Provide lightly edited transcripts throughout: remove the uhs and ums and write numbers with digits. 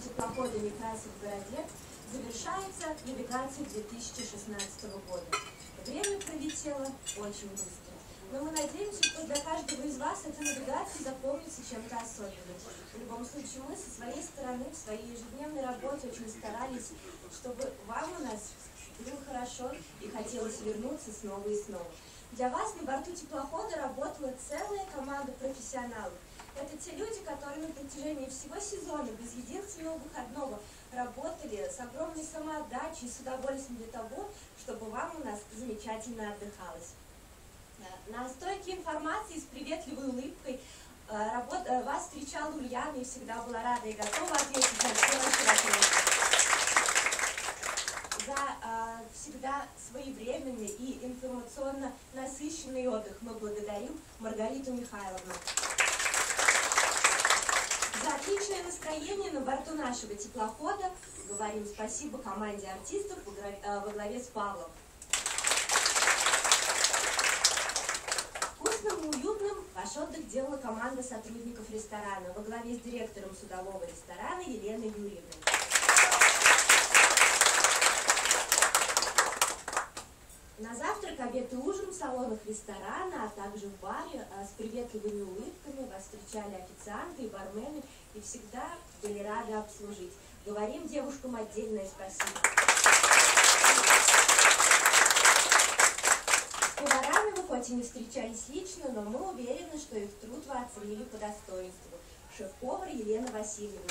теплохода Некрасов в городе завершается навигация 2016 года. Время пролетело очень быстро. Но мы надеемся, что для каждого из вас эта навигация запомнится чем-то особенным. В любом случае, мы со своей стороны, в своей ежедневной работе очень старались, чтобы вам у нас было хорошо и хотелось вернуться снова и снова. Для вас на борту теплохода работала целая команда профессионалов. Это те люди, которые на протяжении всего сезона, без единственного выходного, работали с огромной самоотдачей и с удовольствием для того, чтобы вам у нас замечательно отдыхалось. На стойке информации с приветливой улыбкой вас встречала Ульяна и всегда была рада и готова ответить на все ваши вопросы. За всегда своевременный и информационно насыщенный отдых мы благодарим Маргариту Михайловну. За отличное настроение на борту нашего теплохода говорим спасибо команде артистов во главе с Павлом. Вкусным и уютным ваш отдых делала команда сотрудников ресторана во главе с директором судового ресторана Еленой Юрьевной. На завтрак, обед и ужин в салонах ресторана, а также в баре с приветливыми улыбками вас встречали официанты и бармены и всегда были рады обслужить. Говорим девушкам отдельное спасибо. С поварами вы хоть и не встречались лично, но мы уверены, что их труд вы оценили по достоинству. Шеф-повар Елена Васильевна.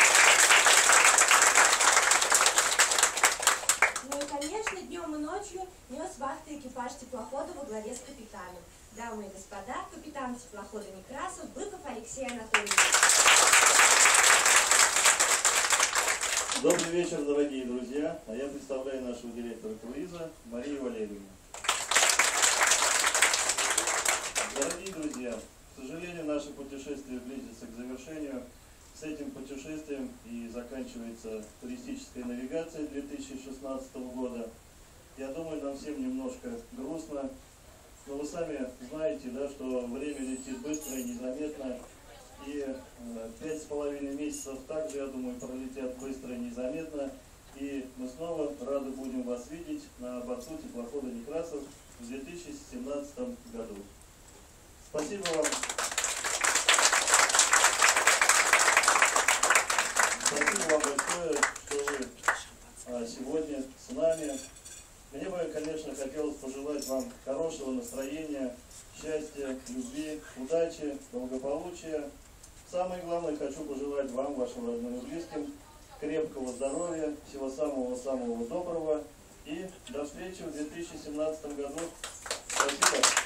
Ну и, конечно, днем и ночью нес вахты экипаж теплохода во главе с капитаном. Дамы и господа, капитан теплохода Некрасов Быков Алексей Анатольевич. Добрый вечер, дорогие друзья. А я представляю нашего директора круиза Марию Валерьевну. Дорогие друзья, к сожалению, наше путешествие близится к завершению. С этим путешествием и заканчивается туристическая навигация 2016 года. Я думаю, нам всем немножко грустно, но вы сами знаете, да, что время летит быстро и незаметно, и 5,5 месяцев также, я думаю, пролетят быстро и незаметно, и мы снова рады будем вас видеть на борту теплохода Некрасов в 2017 году. Спасибо вам. Спасибо вам большое, что вы сегодня с нами. Мне бы, конечно, хотелось пожелать вам хорошего настроения, счастья, любви, удачи, благополучия. Самое главное, хочу пожелать вам, вашим родным и близким, крепкого здоровья, всего самого-самого доброго. И до встречи в 2017 году. Спасибо.